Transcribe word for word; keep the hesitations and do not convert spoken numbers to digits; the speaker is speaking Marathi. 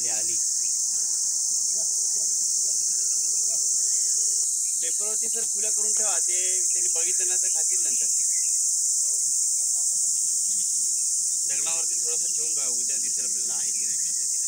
आली आली पेपरवरती सर खुल्या करून ठेवा, ते त्यांनी बघितलं ना तर खातील नंतर ते. दगडावरती थोडंसं ठेवून बघा, उद्या दिसेल आपल्याला आहे की नाही खातं.